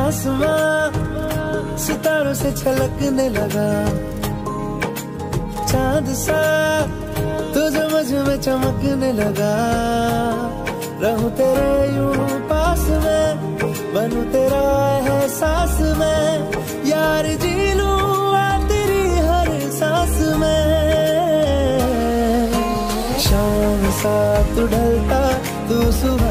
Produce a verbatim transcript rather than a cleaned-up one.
आसमां सितारों से छलकने लगा, चांद सा तुझे मुझ में चमकने लगा। रहूं तेरे यूं पास में, बनूं तेरा एहसास में, यार जी लूं आ तेरी हर सांस में। शाम सा तू ढलता, तू सुबह